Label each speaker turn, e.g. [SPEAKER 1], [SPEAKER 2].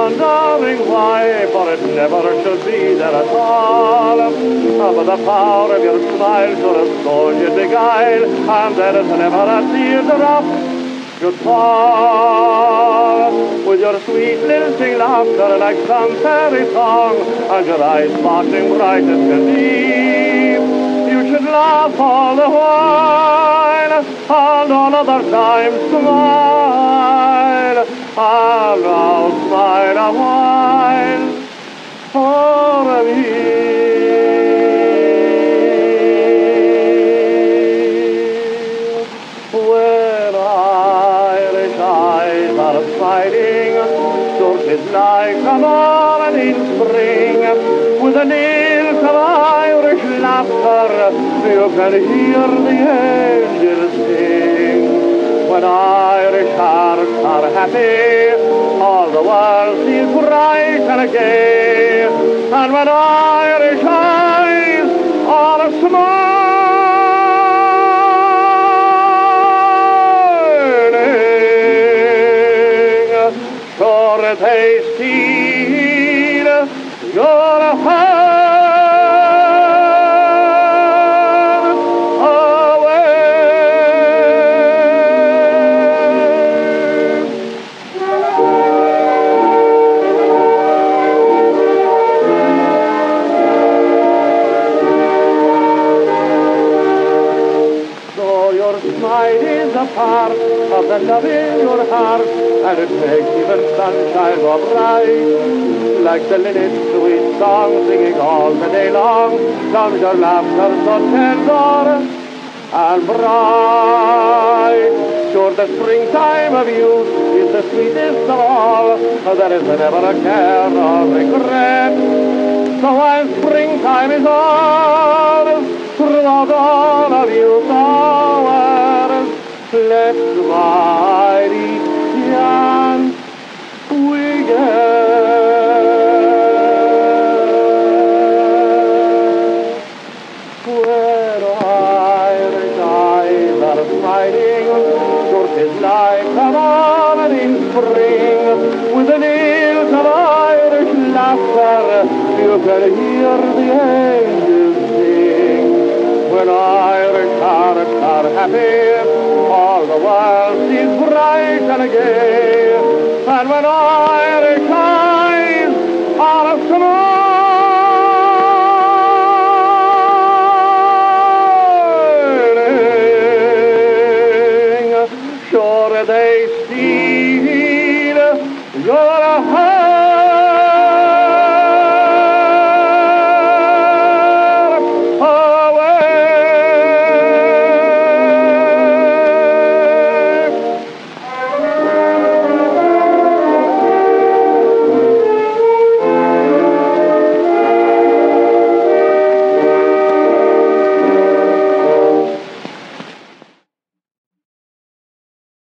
[SPEAKER 1] wondering why, for it never should be there at all. But the power of your smile should have told you beguile, and there is never a teardrop should fall. With your sweet lilting laughter like some fairy song, and your eyes sparkling bright as can be, you should laugh all the while, and all other times smile, and now smile a while for me. It's like a morning spring, with the notes of Irish laughter, you can hear the angels sing. When Irish hearts are happy, all the world seems bright and gay. And when Irish eyes are smiling, sure they steal your heart away. So your smile is a part of the love in your heart, and it makes even sunshine go bright. Like the linnet's sweet song, singing all the day long, comes your laughter so tender and bright. Sure, the springtime of youth is the sweetest of all, there is never a care or regret. So when springtime is ours, throughout all of youth hours, let's mighty chance we get. Where Irish eyes are smiling, sure 'tis like a morning spring, with the notes of Irish laughter, you can hear the angels sing. When Irish hearts are happy, all the world seems bright and gay. And when Irish